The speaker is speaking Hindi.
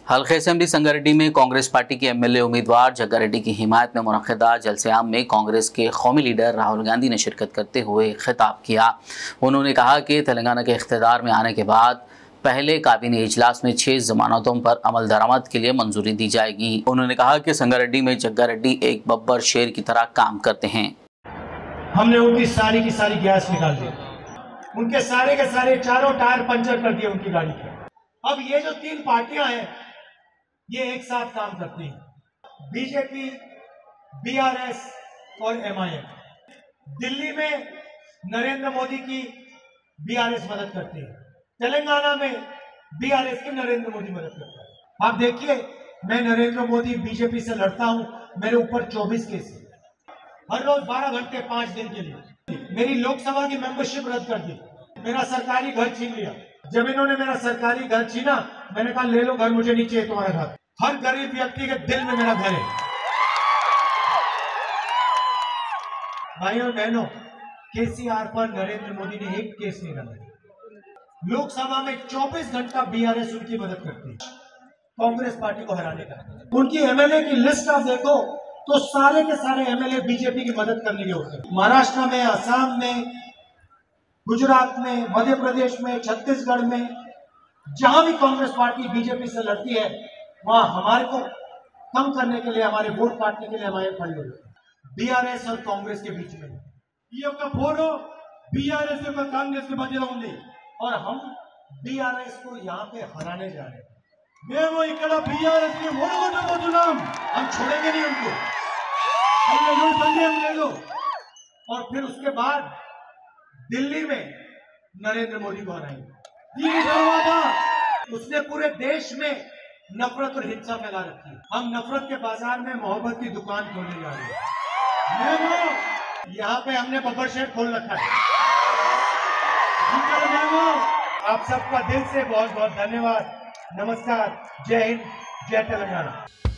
हल्के असेंबली संगारेड्डी में कांग्रेस पार्टी के एमएलए उम्मीदवार जग्गारेड्डी की हिमायत में मुनक्किदा जलसे-आम में कांग्रेस के कौमी लीडर राहुल गांधी ने शिरकत करते हुए खिताब किया। उन्होंने कहा कि तेलंगाना के इख्तियार में आने के बाद पहले काबीना इजलास में 6 जमानतों पर अमल दरामद के लिए मंजूरी दी जाएगी। उन्होंने कहा कि संगारेड्डी में जग्गारेड्डी एक बब्बर शेर की तरह काम करते हैं। हमने उनकी सारी की सारी गैस निकाल दी, उनके सारे के सारे चारों टायर पंचर कर दिए उनकी गाड़ी के। अब ये जो 3 पार्टियां हैं ये एक साथ काम करती हैं, बीजेपी, बीआरएस और एमआईएम। दिल्ली में नरेंद्र मोदी की बीआरएस मदद करती है, तेलंगाना में बीआरएस की नरेंद्र मोदी मदद करता है। आप देखिए, मैं नरेंद्र मोदी बीजेपी से लड़ता हूं, मेरे ऊपर 24 केस है, हर रोज 12 घंटे 5 दिन के लिए। मेरी लोकसभा की मेंबरशिप रद्द कर दी, मेरा सरकारी घर छीन लिया। जब इन्होंने मेरा सरकारी घर छीना, मैंने कहा ले लो घर, मुझे नहीं चाहिए तुम्हारा घर। हर गरीब व्यक्ति के दिल में मेरा घर है। भाइयों और बहनों, केसीआर पर नरेंद्र मोदी ने एक केस नहीं डाला। लोकसभा में 24 घंटा बीआरएस उनकी मदद करती है कांग्रेस पार्टी को हराने का। उनकी एमएलए की लिस्ट आप देखो तो सारे के सारे एमएलए बीजेपी की मदद करने के होते हैं। महाराष्ट्र में, असम में, गुजरात में, मध्य प्रदेश में, छत्तीसगढ़ में, जहां भी कांग्रेस पार्टी बीजेपी से लड़ती है वहां हमारे को कम करने के लिए, हमारे वोट काटने के लिए हमारे खड़े हुए बीआरएस और कांग्रेस के बीच में। ये फोटो बीआरएस और कांग्रेस के मध्य होंगे और हम बीआरएस को यहाँ पे हराने जा रहे हैं। మేము ఇక్కడ बीआरएस की ఓడగొట్టబోతున్నాం, हम छोड़ेंगे नहीं उनको, हमें संदेह ले लो। और फिर उसके बाद दिल्ली में नरेंद्र मोदी को हराएंगे। उसने पूरे देश में नफरत और हिंसा फैला रखी है। हम नफरत के बाजार में मोहब्बत की दुकान खोलने जा रहे हैं। यहाँ पे हमने बब्बर शेर खोल रखा है। आप सबका दिल से बहुत बहुत धन्यवाद। नमस्कार, जय हिंद, जय तेलंगाना।